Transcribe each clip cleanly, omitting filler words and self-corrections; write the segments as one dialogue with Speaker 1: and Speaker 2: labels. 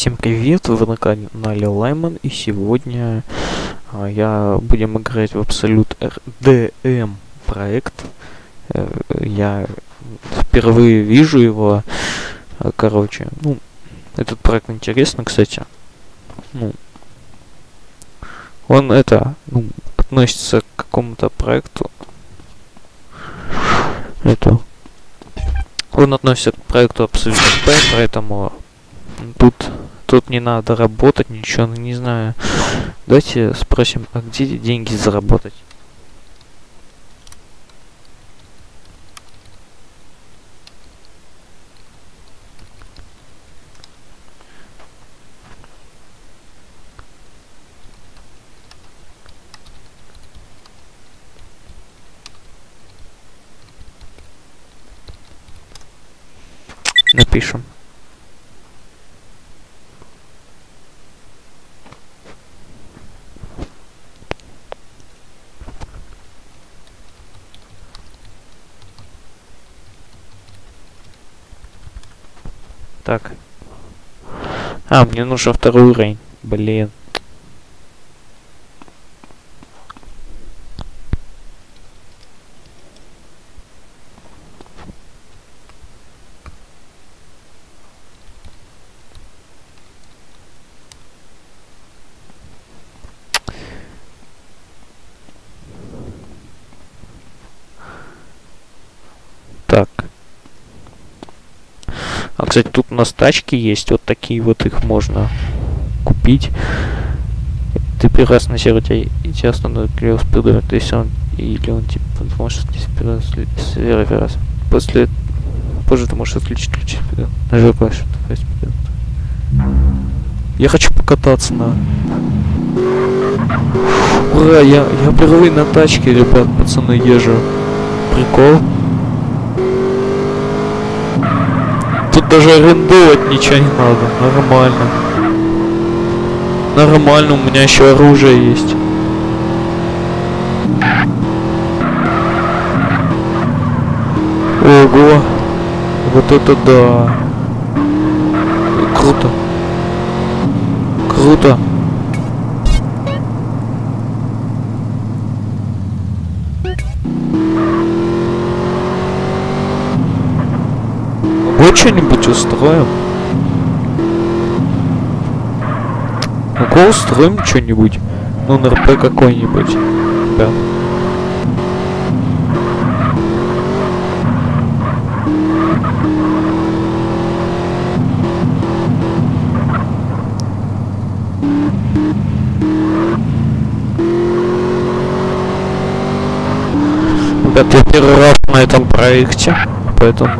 Speaker 1: Всем привет, вы на канале Лайман, и сегодня будем играть в Absolute RDM проект. Я впервые вижу его. Короче, этот проект интересный, кстати. Он относится к какому-то проекту. Он относится к проекту Absolute RP, поэтому тут не надо работать, ничего, не знаю. Давайте спросим, а где деньги заработать? Напишем. Так. Мне нужен второй уровень. Блин. Так. Кстати, тут у нас тачки есть, вот такие вот, их можно купить. Ты прекрасно на сервере, у тебя остановит клево спидер, то есть он типа может сервера. Позже ты можешь отключить спидер. Нажал клавишу. Я хочу покататься на. Ура, я впервые на тачке, ребят, пацаны, езжу. Прикол. Тут даже арендовать ничего не надо. Нормально. Нормально, у меня еще оружие есть. Ого. Вот это да. Круто. Круто. Вот что-нибудь устроим. Устроим что-нибудь. На РП какой-нибудь. Да. Ребят, я первый раз на этом проекте, поэтому...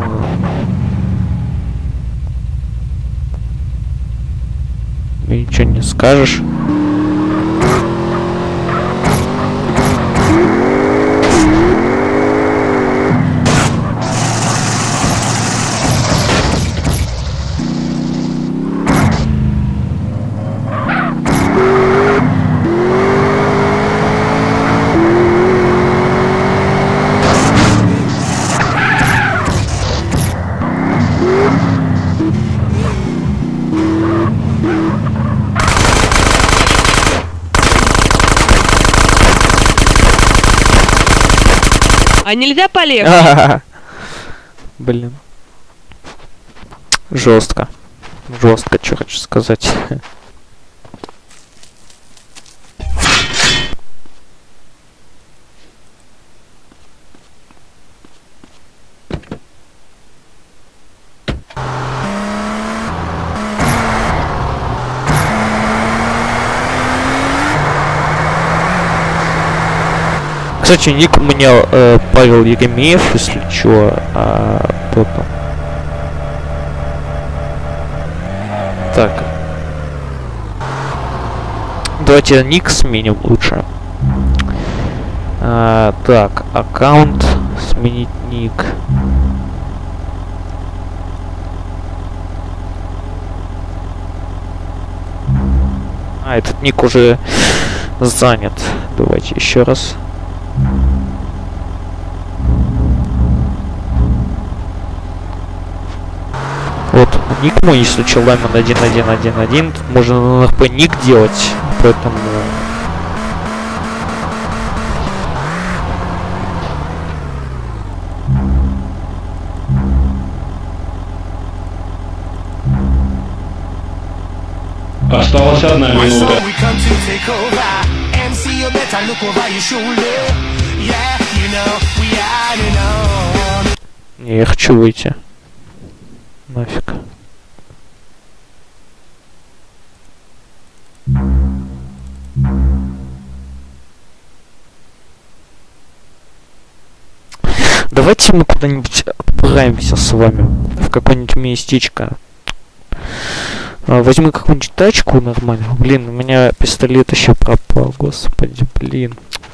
Speaker 1: Ничего не скажешь.
Speaker 2: А нельзя полегче?
Speaker 1: Блин. Жестко. Жестко, что хочу сказать. Кстати, ник у меня Павел Еремеев, если чё, кто-то. Так. Давайте ник сменим лучше. Так, аккаунт, сменить ник. Этот ник уже занят. Давайте еще раз. Вот, ник мой, если Челамин 1111, тут можно на НРП ник делать, поэтому...
Speaker 3: Осталась 1 минута.
Speaker 1: Не, я хочу выйти. Нафиг. Давайте мы куда-нибудь отправимся с вами. В какое-нибудь местечко. Возьму какую-нибудь тачку нормальную. Блин, у меня пистолет еще пропал. Господи, блин.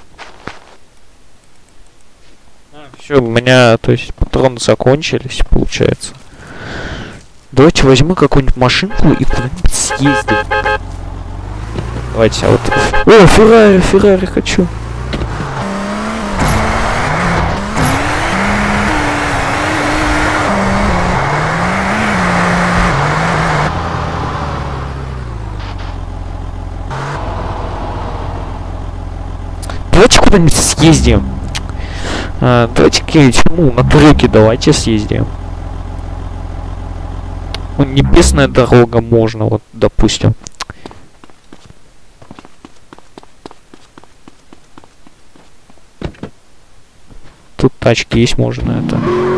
Speaker 1: Все, у меня, то есть, патроны закончились, получается. Давайте возьму какую-нибудь машинку и куда-нибудь съездим. Давайте, а вот... О, Феррари хочу. Давайте куда-нибудь съездим. Давайте какие-нибудь, ну, на треке давайте съездим. Ну, небесная дорога можно, вот, допустим. Тут тачки есть, можно это.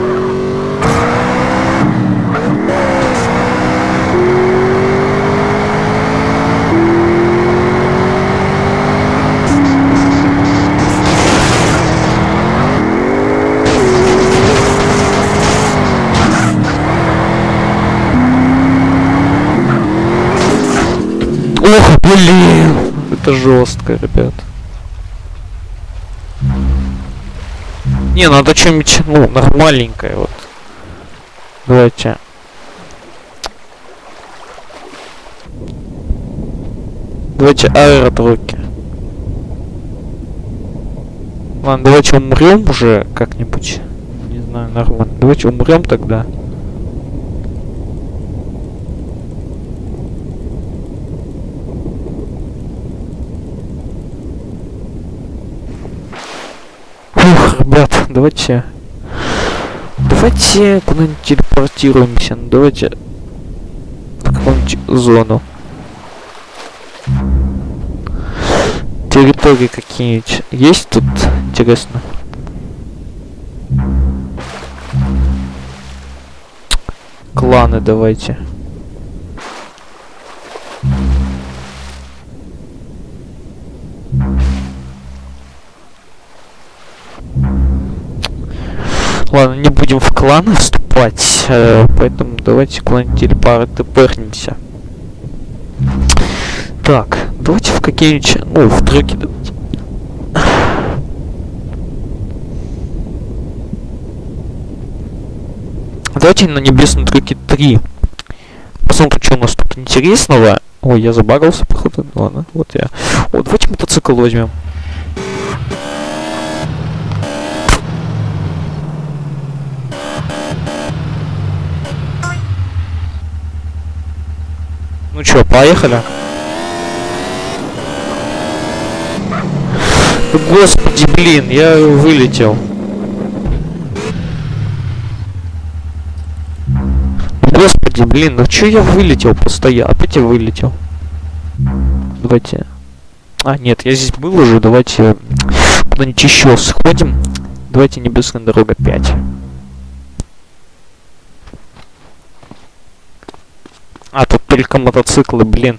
Speaker 1: Ох, блин! Это жестко, ребят. Не, надо что-нибудь, ну, нормальненькое, вот. Давайте. Давайте аэротруки. Ладно, давайте умрем уже как-нибудь. Не знаю, нормально. Давайте умрем тогда. Ух, ребят, давайте куда-нибудь телепортируемся. Ну, давайте в какую-нибудь зону. Территории какие-нибудь есть тут, интересно? Кланы давайте. Ладно, не будем в кланы вступать, поэтому давайте куда-нибудь телепортимся. Так, давайте в какие-нибудь, ну, в треки давайте. Давайте на небесном треке 3. Посмотрим, что у нас тут интересного. Ой, я забагался, походу. Ладно, вот я. Вот, давайте мотоцикл возьмем. Ну чё, поехали? Господи, блин, я вылетел. Господи, блин, ну чё я вылетел постоянно? Опять я вылетел. Давайте. А, нет, я здесь был уже, давайте куда-нибудь еще сходим. Давайте небесная дорога 5. А, тут только мотоциклы, блин.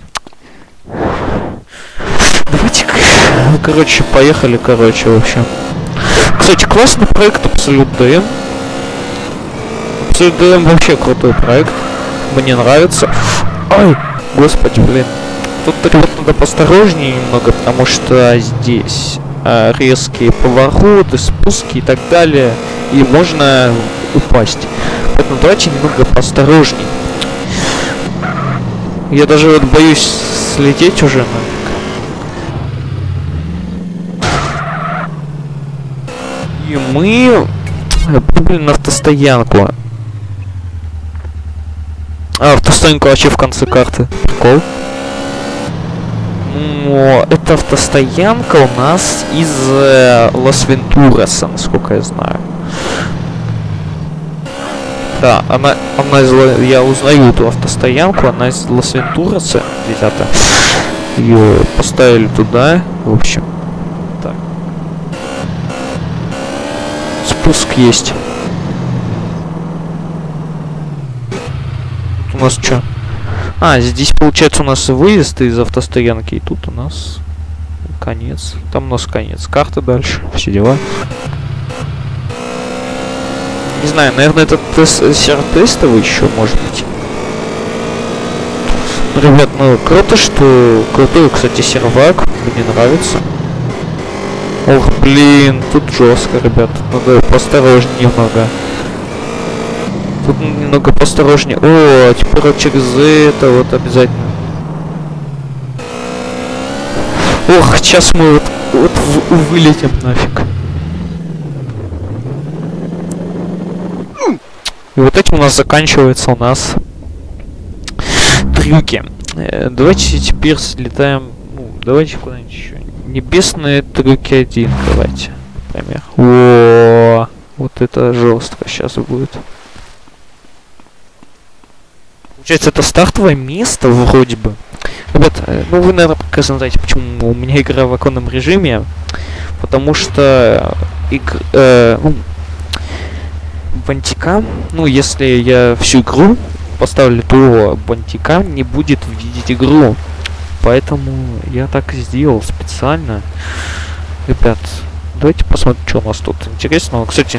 Speaker 1: Давайте, короче, поехали, короче, вообще. Кстати, классный проект Absolute DM. Absolute DM вообще крутой проект. Мне нравится. Ой, господи, блин. Тут вот надо посторожнее немного, потому что здесь резкие повороты, спуски и так далее. И можно упасть. Поэтому давайте немного поосторожней. Я даже вот боюсь слететь уже нафиг. И мы прыгали на автостоянку. Автостоянка вообще в конце карты. Прикол. Ну, это автостоянка у нас из Лас-Вентураса, насколько я знаю. Да, она из... Я узнаю эту автостоянку, она из Лас-Вентураса, ребята. Ее поставили туда, в общем. Так. Спуск есть. Тут у нас что? Здесь получается у нас выезд из автостоянки, и тут у нас конец. Там у нас конец. Карта дальше, все дела. Не знаю, наверное, этот сервер тестовый еще, может быть. Ребят, ну круто, что... Крутой, кстати, сервак. Мне нравится. Ох, блин, тут жестко, ребят. Надо поосторожнее немного. Тут немного поосторожнее. О, теперь через это вот обязательно. Ох, сейчас мы вот вылетим нафиг. И вот этим у нас заканчивается у нас трюки. Давайте теперь слетаем. Ну, давайте куда-нибудь еще. Небесные трюки 1, давайте. Например. О, вот это жестко сейчас будет. Получается, это стартовое место вроде бы. Ребят, ну вы, наверное, прекрасно знаете, почему у меня игра в оконном режиме. Потому что Бантикам, ну если я всю игру поставлю, то Бантикам не будет видеть игру. Поэтому я так и сделал специально. Ребят, давайте посмотрим, что у нас тут интересного. Кстати,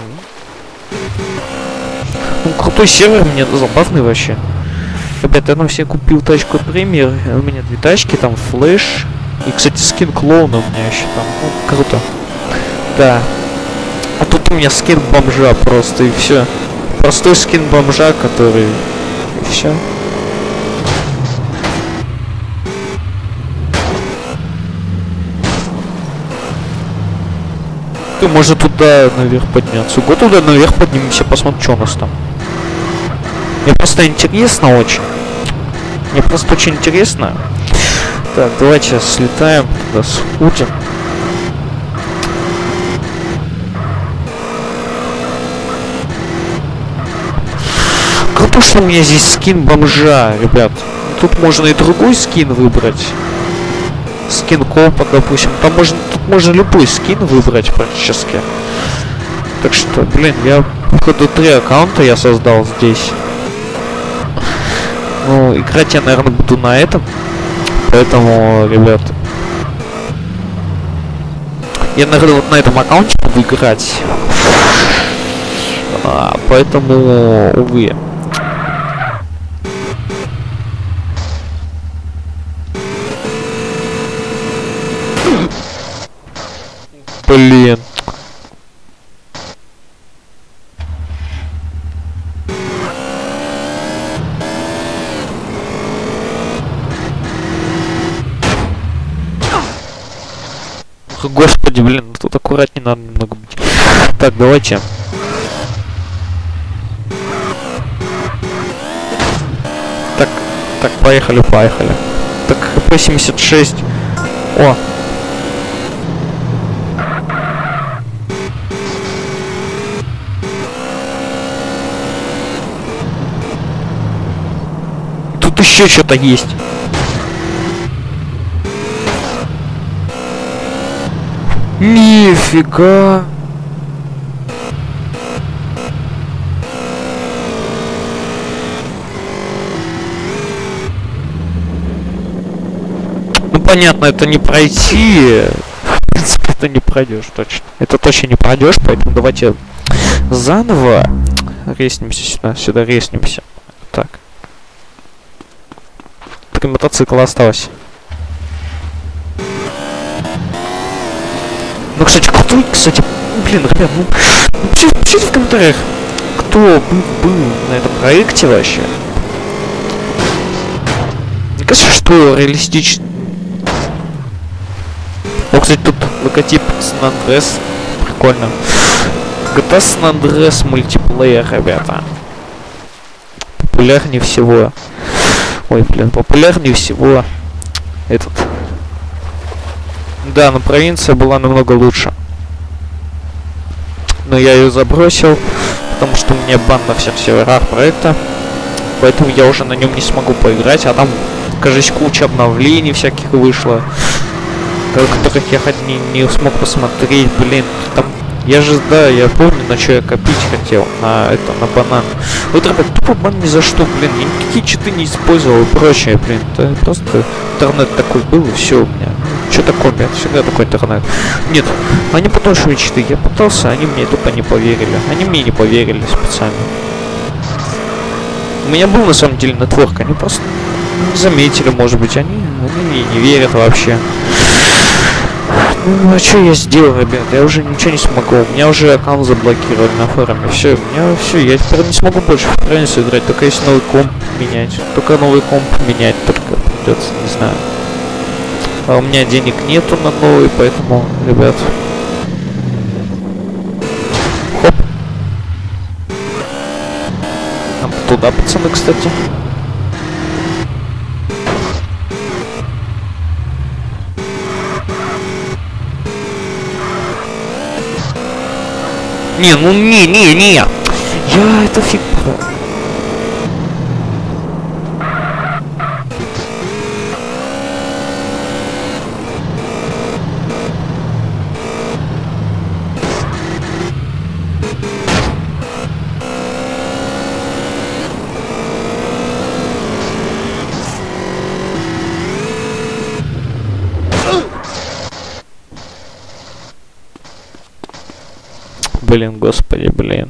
Speaker 1: ну, крутой сервер, мне забавный вообще. Ребят, я на все купил тачку премьер. У меня 2 тачки, там флэш. И, кстати, скин клоуна у меня еще там. Ну, круто. Да. А тут у меня скин бомжа просто, и все. Простой скин бомжа, который... И все. Ты можно туда наверх подняться. Го туда наверх поднимемся, посмотрим, что у нас там. Мне просто интересно очень. Мне просто очень интересно. Так, давайте сейчас слетаем туда, сходим. Круто, что у меня здесь скин бомжа, ребят. Тут можно и другой скин выбрать. Скин копа, допустим. Тут можно любой скин выбрать практически. Так что, блин, я походу 3 аккаунта я создал здесь. Ну, играть я, наверное, буду на этом. Поэтому, ребят, я, наверное, вот на этом аккаунте буду играть. Поэтому, увы. Блин. Господи, блин, тут аккуратнее надо немного быть. Так, давайте. Так, поехали. Так, хп 76. О. Тут еще что-то есть. Нифига. Ну понятно, это не пройти. В принципе, это не пройдешь точно. Это точно не пройдешь, поэтому давайте заново реснимся сюда реснимся. Так. 3 мотоцикла осталось. Ну, кстати, блин, ребят, ну пишите в комментариях, кто был на этом проекте вообще. Мне кажется, что реалистично. О, кстати, тут логотип San Andreas. Прикольно. GTA San Andreas мультиплеер, ребята. Популярнее всего. Ой, блин, популярнее всего этот. Да, но провинция была намного лучше. Но я ее забросил, потому что у меня бан на всех серверах проекта. Поэтому я уже на нем не смогу поиграть. А там, кажется, куча обновлений всяких вышло, которых я хоть не смог посмотреть. Блин, там... Я же, да, я помню, на что я копить хотел. На это, на банан. Вот, ребят, тупо бан ни за что, блин. Я никакие читы не использовал и прочее, блин. Это просто интернет такой был, и все у меня. Что такое, блин? Всегда такой интернет. Нет, они потому что читы. Я пытался, они мне тупо не поверили. Они мне не поверили специально. У меня был на самом деле нетворк, они просто не заметили, может быть. Они мне не верят вообще. Ну а что я сделал, ребят? Я уже ничего не смогу. У меня уже аккаунт заблокировали на форуме. Все, у меня все. Я теперь не смогу больше в провинцию играть. Только если новый комп менять. Только новый комп менять только придется, не знаю. А у меня денег нету на новый, поэтому, ребят. Хоп. Нам туда, пацаны, кстати. Не, ну не. Я это фиг. Блин, господи, блин.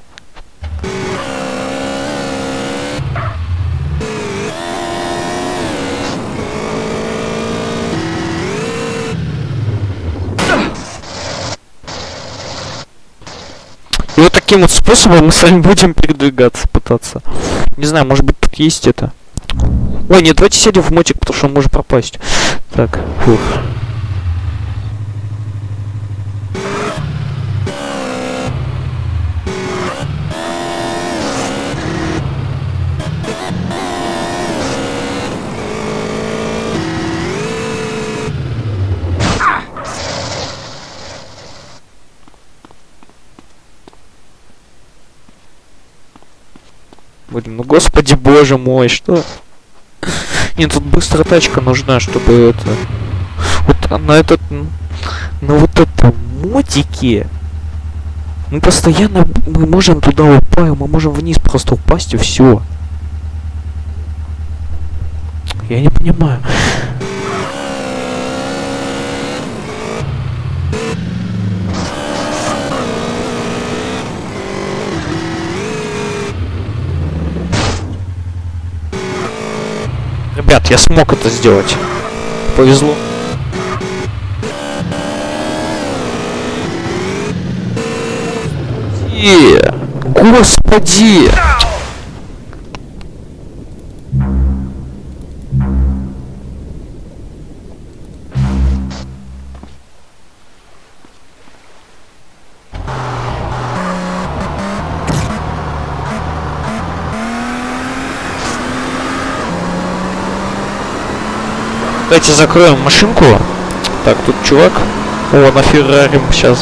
Speaker 1: И вот таким вот способом мы с вами будем передвигаться, пытаться. Не знаю, может быть тут есть это. Ой, нет, давайте сядем в мотик, потому что он может пропасть. Так, фух. Блин, ну господи боже мой, что? Нет, тут быстрая тачка нужна, чтобы это... Вот на этот... На вот этом мотике... Мы постоянно... Мы можем туда упасть, мы можем вниз просто упасть и все. Я не понимаю. Ребят, я смог это сделать. Повезло. Господи! Давайте закроем машинку. Так, тут чувак. О, на Феррари сейчас.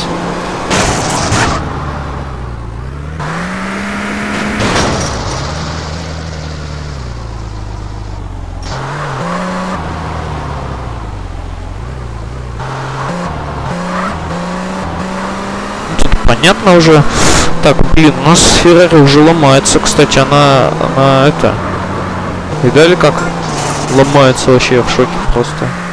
Speaker 1: Тут понятно уже. Так, блин, у нас Феррари уже ломается, кстати, она это. Видали как? Ломается вообще, я в шоке просто.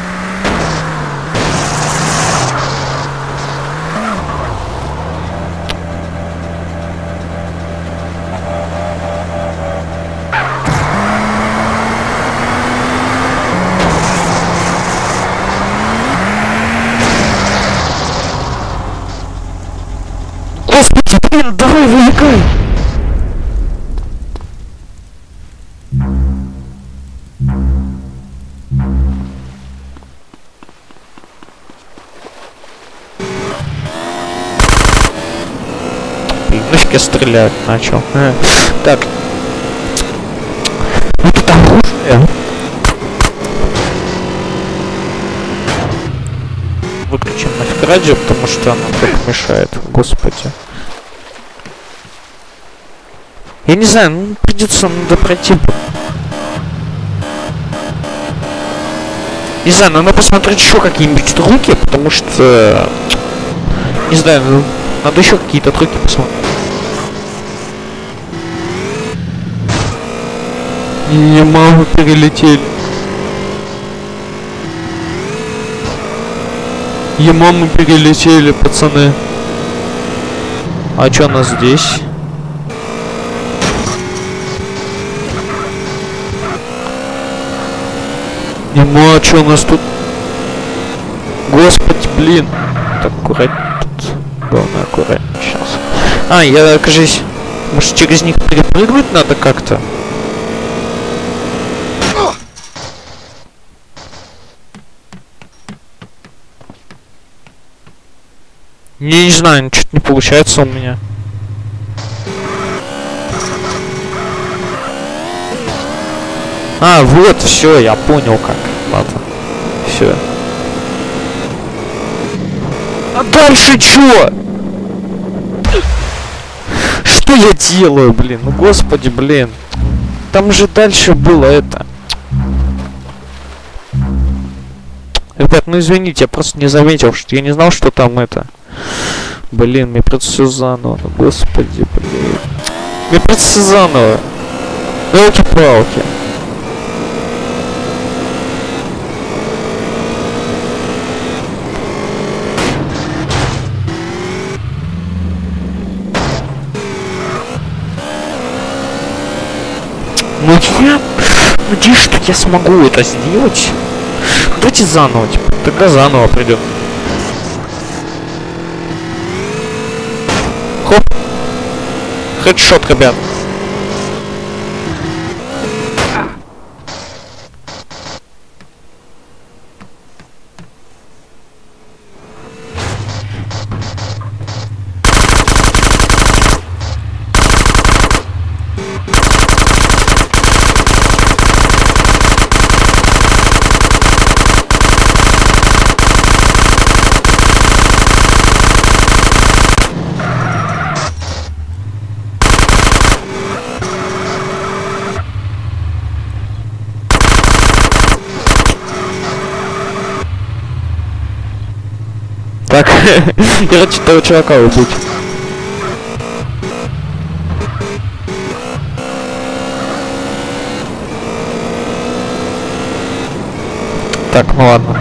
Speaker 1: Господи, блин, давай вылегай! Нафиг я стрелять начал. Так. Вот это Выключим нафиг радио, потому что оно так мешает. Господи. Я не знаю, ну придется, надо пройти. Не знаю, надо посмотреть еще какие-нибудь трюки, потому что... Не знаю, ну, надо еще какие-то трюки посмотреть. Не маму перелетели. Маму перелетели, пацаны. А что у нас здесь? А что у нас тут? Господи, блин. Так, аккуратнее тут. Главное, аккуратнее сейчас. Я, кажись, может через них перепрыгнуть надо как-то? Не знаю, что-то не получается у меня. Вот, все, я понял как. Ладно. Все. А дальше чё? Что я делаю, блин? Ну господи, блин. Там же дальше было это. Ребят, ну извините, я просто не заметил, что я не знал, что там это. Блин, мне придется все заново. Ну господи, блин. Мне придется все заново. Елки-палки. Ну я надеюсь, что я смогу это сделать. Давайте заново, типа, тогда заново придет. Хоп. Хедшот, ребят. Так, короче, того чувака убить. Так, ну ладно.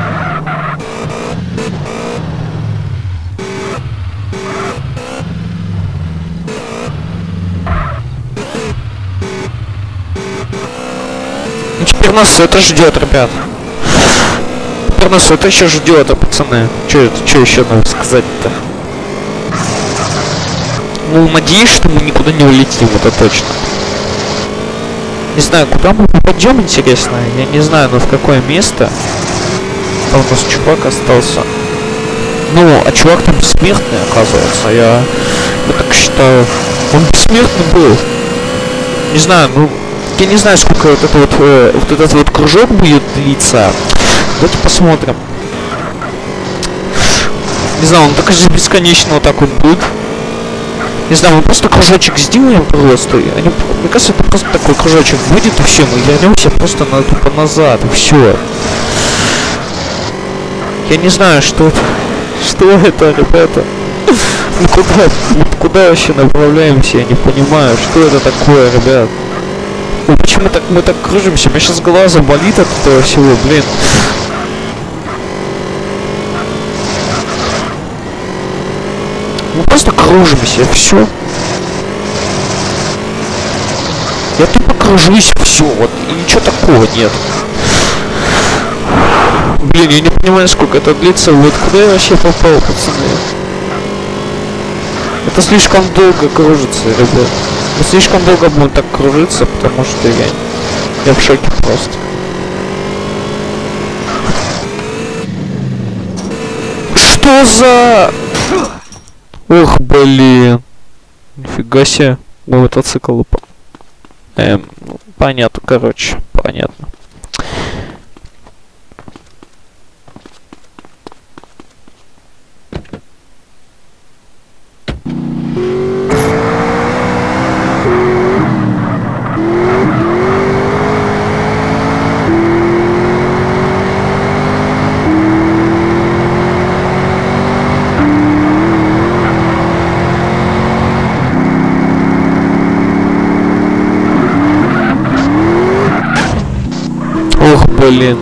Speaker 1: Ну, теперь нас это ждет, ребят. Нас это еще ждет, пацаны. Что еще надо сказать-то? Ну, надеюсь, что мы никуда не улетим, это точно. Не знаю, куда мы попадем, интересно. Я не знаю, но в какое место. Там у нас чувак остался. Ну, а чувак там бессмертный, оказывается. Я так считаю. Он бессмертный был. Не знаю, ну... Я не знаю, сколько вот этот вот кружок будет длиться. Давайте посмотрим. Не знаю, он так же бесконечно вот так вот будет. Не знаю, мы просто кружочек сделаем просто. Мне кажется, это просто такой кружочек будет, и все, мы вернемся просто на тупо назад, и все. Я не знаю, что это. Что это, ребята? Мы куда вообще направляемся? Я не понимаю, что это такое, ребят. Ну, почему мы так кружимся? У меня сейчас глаза болит от этого всего, блин. Мы просто кружимся, все. Я тупо кружусь, все, вот, и ничего такого нет. Блин, я не понимаю, сколько это длится, вот куда я вообще попал, пацаны? Это слишком долго кружится, ребят. Мы слишком долго будем так кружиться, потому что я в шоке просто. Что за... Ох, блин. Нифига себе. Мой мотоцикл упал. Понятно, короче. понятно. Ох, блин.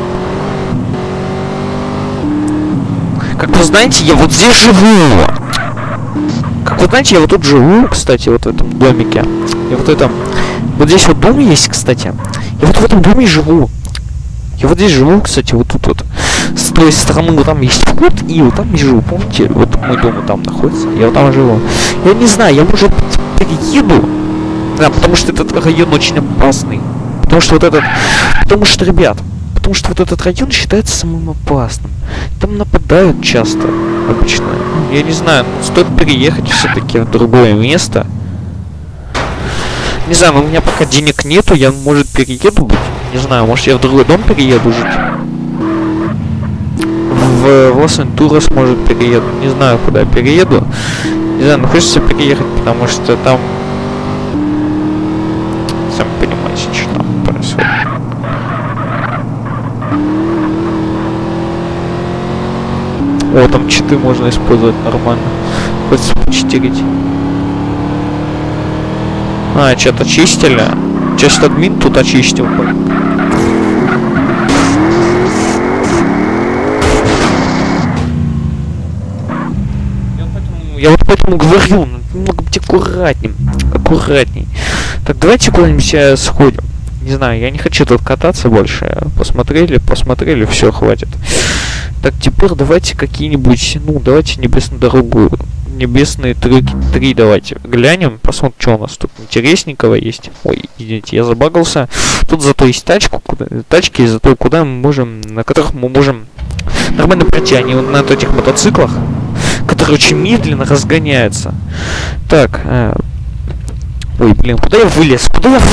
Speaker 1: Как вы знаете, я вот здесь живу. Как вы знаете, я вот тут живу, кстати, вот в этом домике. Я вот это... Вот здесь вот дом есть, кстати. Я вот в этом доме живу. Я вот здесь живу, кстати, вот тут вот. С той стороны вот там есть вход, и вот там я живу. Помните, вот мой дом вот там находится. Я вот там живу. Я не знаю, я, может быть, перееду. Да, потому что этот район очень опасный. Потому что вот этот... Потому что, ребят, потому что вот этот район считается самым опасным. Там нападают часто, обычно. Я не знаю, стоит переехать все-таки в другое место. Не знаю, но у меня пока денег нету, я, может, перееду. Не знаю, может, я в другой дом перееду жить. В Лос-Антурес, может, перееду. Не знаю, куда я перееду. Не знаю, но хочется переехать, потому что там... Сами понимаете, что там происходит. О, там читы можно использовать нормально. Хочется почитерить. А, что-то чистили. Сейчас админ тут очистил. Я вот поэтому говорю, немного быть аккуратней. Аккуратней. Так, давайте куда-нибудь сходим. Не знаю, я не хочу тут кататься больше. Посмотрели, все, хватит. Так, теперь давайте какие-нибудь, ну, давайте небесную дорогу, небесные треки 3 давайте глянем, посмотрим, что у нас тут интересненького есть. Ой, извините, я забагался. Тут зато есть тачки, зато куда мы можем, на которых мы можем нормально пройти, они на этих мотоциклах, которые очень медленно разгоняются. Так, ой, блин, куда я вылез?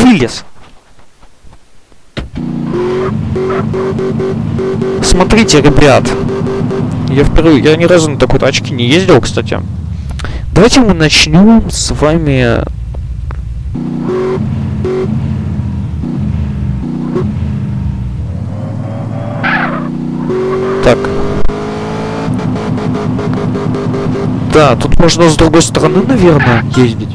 Speaker 1: Смотрите, ребят, я ни разу на такой тачке не ездил, кстати. Давайте мы начнем с вами. Так. Да, тут можно с другой стороны, наверное, ездить.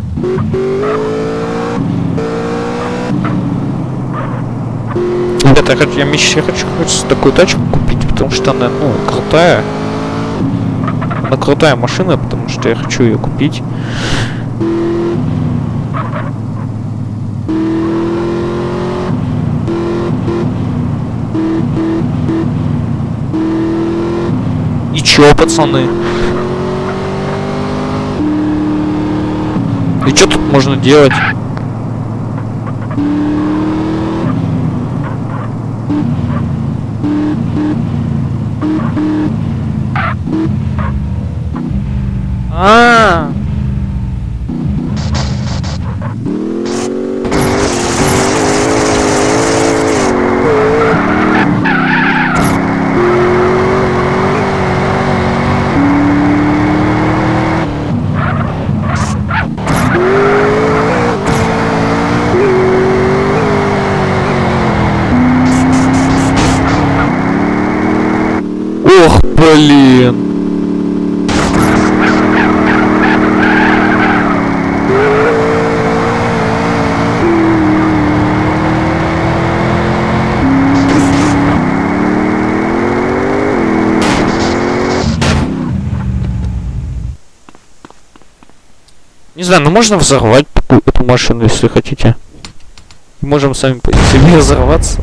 Speaker 1: Ребята, я хочу такую тачку купить, потому что она, ну, крутая. Она крутая машина, потому что я хочу ее купить. И чё, пацаны? И чё тут можно делать? Ох, блин. Не знаю, ну можно взорвать эту машину, если хотите. Можем сами по себе взорваться.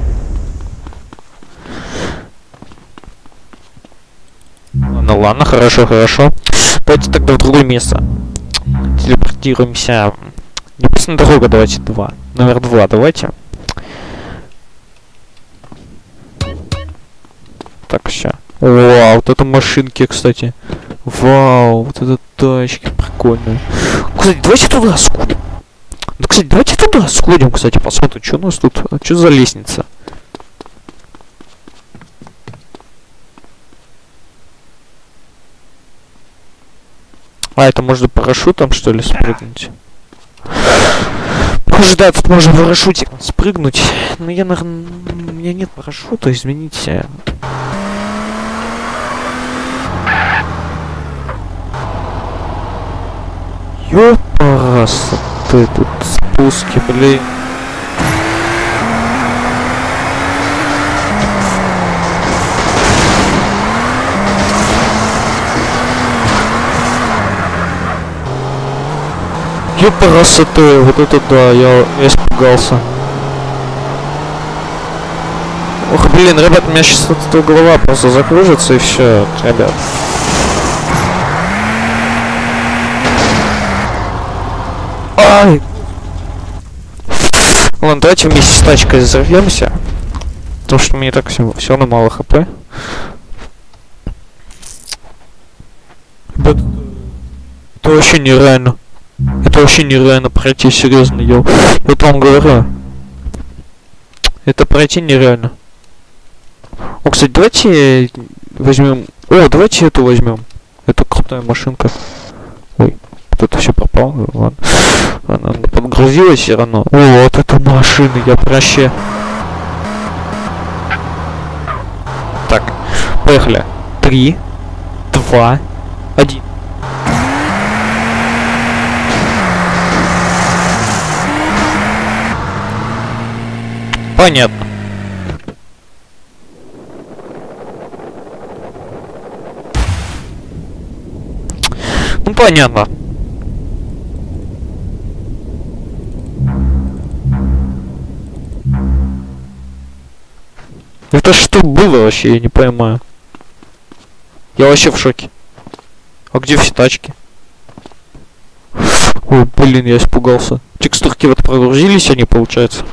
Speaker 1: Ну ладно, хорошо. Давайте тогда в другое место. Телепортируемся. Небесная дорога, давайте 2. Номер 2, давайте. Так, все. Вау, вот это машинки, кстати. Вау, вот это тачки прикольные. Кстати, давайте туда сходим. Кстати, давайте туда сходим, кстати, посмотрим, что у нас тут, что за лестница. А, это можно парашютом, что ли, спрыгнуть? Может, да, тут можно парашютиком спрыгнуть. Но я, наверное, у меня нет парашюта, извините. Ёпарас, ты тут спуски, блин. Ёпарас, ты, вот это да, я испугался. Ох, блин, ребят, у меня сейчас эта голова просто закружится и все, ребят. Ай! Ладно, давайте вместе с тачкой взорвемся. Потому что мне и так все равно мало хп. Ребят, это вообще нереально. Это вообще нереально пройти, серьезно, я вот вам говорю. Это пройти нереально. О, кстати, давайте возьмем. О, давайте эту возьмем. Это крутая машинка. Ой, тут все пропало. Ладно. Она подгрузилась все равно. О, вот эту машину, я прощаю. Так, поехали. 3, 2, 1. Понятно. Ну, понятно. Это что было вообще, я не понимаю. Я вообще в шоке. А где все тачки? Ой, блин, я испугался. Текстурки вот прогрузились они, получается.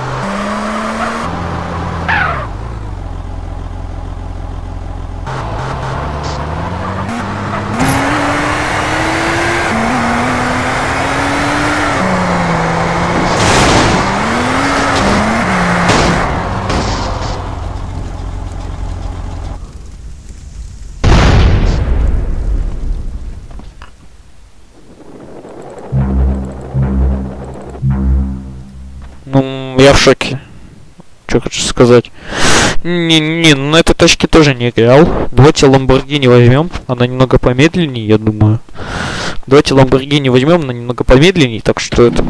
Speaker 1: Ну, я в шоке. Что хочу сказать. Не, на этой тачке тоже не играл. Давайте Lamborghini возьмем. Она немного помедленнее, я думаю. Давайте Lamborghini возьмем, она немного помедленнее, так что это...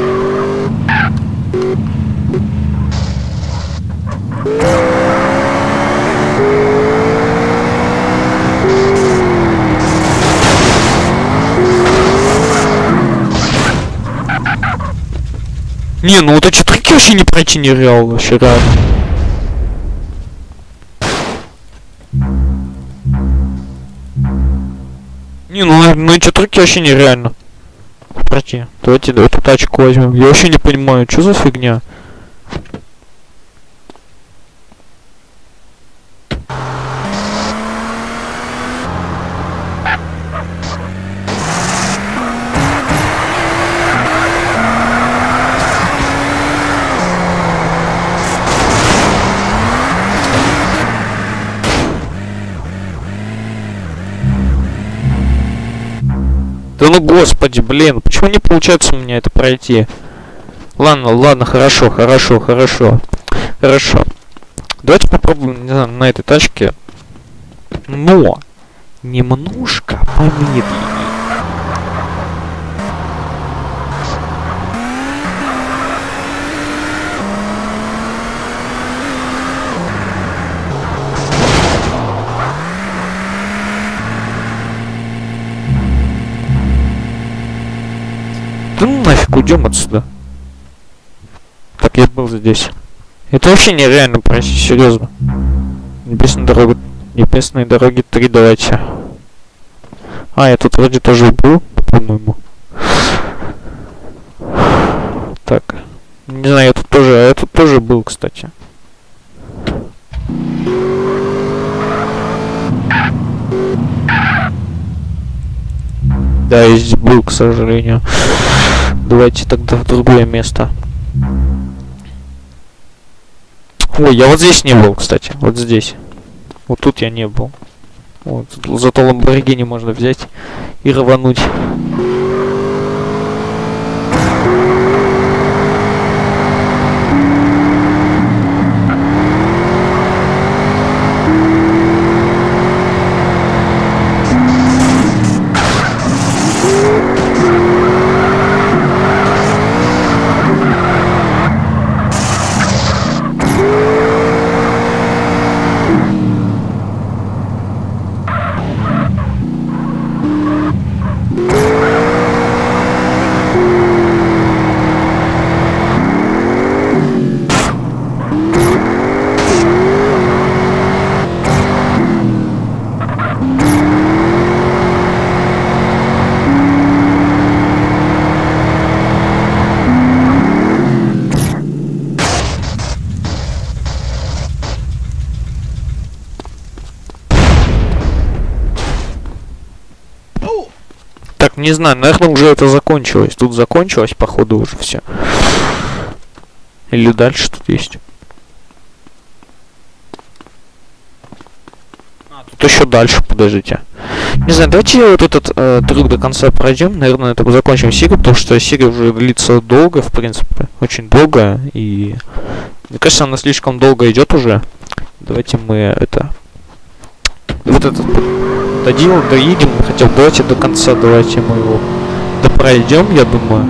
Speaker 1: Не, ну вот эти трюки вообще не пройти нереально, вообще реально. Не, ну эти трюки вообще нереально пройти. Давайте эту тачку возьмем. Я вообще не понимаю, что за фигня. Да ну господи, блин, почему не получается у меня это пройти? Ладно, хорошо. Давайте попробуем, не знаю, на этой тачке. Но немножко помедленнее. Да ну нафиг, уйдем отсюда. Так, я был здесь. Это вообще нереально пройти, серьезно. Небесные дороги 3 давайте. А, я тут вроде тоже был, по-моему. Так. Не знаю, я тут тоже был, кстати. Да, я здесь был, к сожалению. Давайте тогда в другое место. Ой, я вот здесь не был, кстати. Вот здесь. Вот тут я не был. Вот. Зато Ламборгини можно взять и рвануть. Так, не знаю, наверное, уже это закончилось. Тут закончилось, походу, уже все. Или дальше тут есть. Тут еще дальше, подождите. Не знаю, давайте вот этот трюк до конца пройдем. Наверное, это закончим серию, потому что серия уже длится долго, в принципе. Очень долго. И мне кажется, она слишком долго идет уже. Давайте мы это... Вот этот доедем, хотя бы давайте до конца, давайте мы его допройдем, я думаю.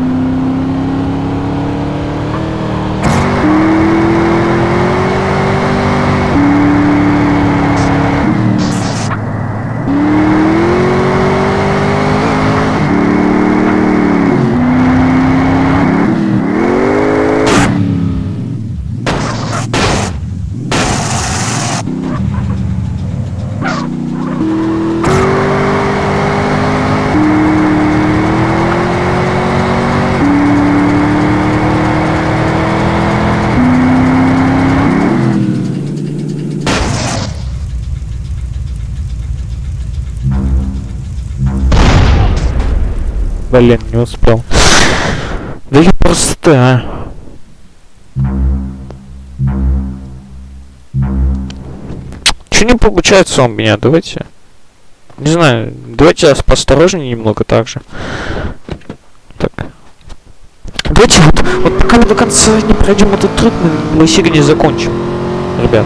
Speaker 1: Блин, не успел. Да я просто... Чё не получается у меня? Давайте... Не знаю, давайте я поосторожнее немного так же. Так. Давайте вот пока мы до конца не пройдем этот трюк, мы серию не закончим. Ребят.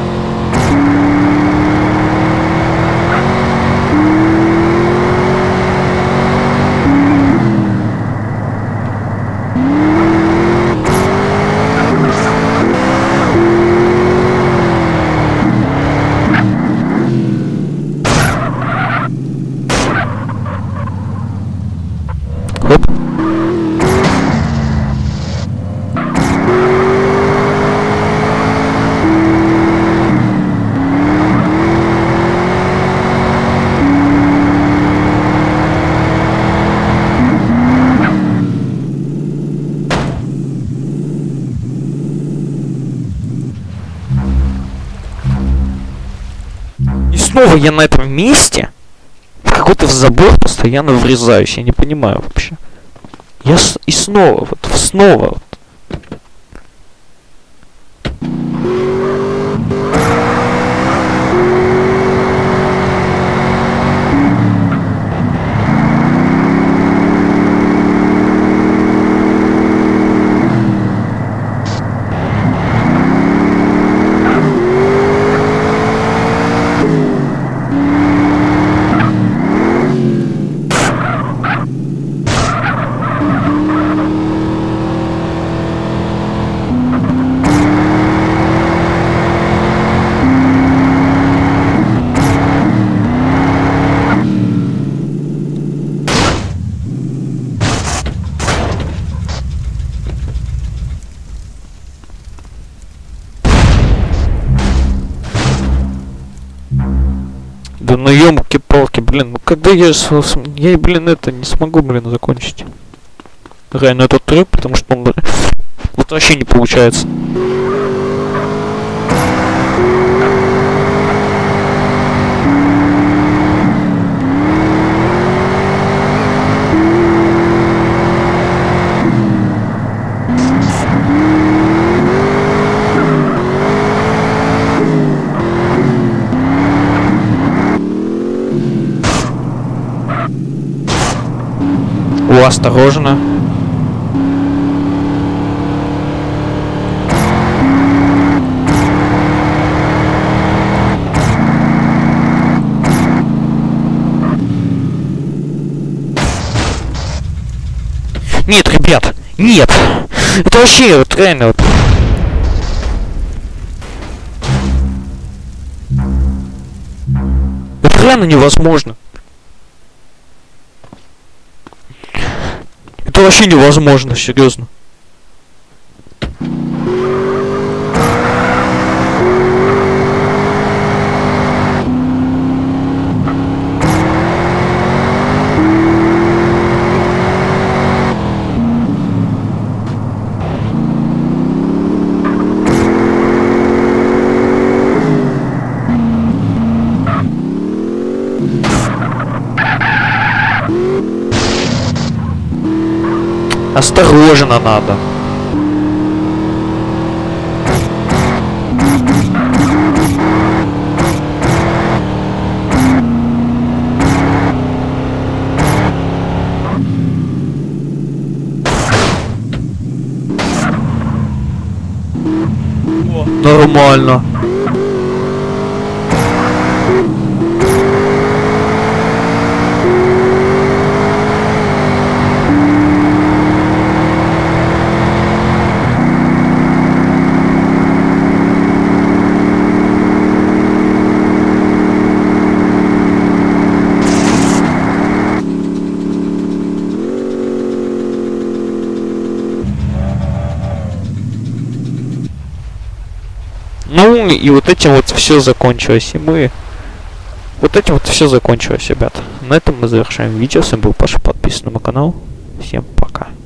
Speaker 1: Хоп. И снова я на этом месте в какой-то забор постоянно врезаюсь. Я не понимаю вообще. И снова, вот снова. Вот. Да ну ёмки-палки, блин, ну когда я, блин, это не смогу, блин, закончить. Реально этот трюк, потому что он, блин, вот вообще не получается. О, осторожно. Нет, ребят, нет. Это вообще вот реально вот. Это реально невозможно. Это вообще невозможно, серьезно. Осторожно надо. Нормально. Ну и вот этим вот все закончилось. И мы... Вот этим вот все закончилось, ребята. На этом мы завершаем видео. С вами был Паша. Подписывайтесь на мой канал. Всем пока.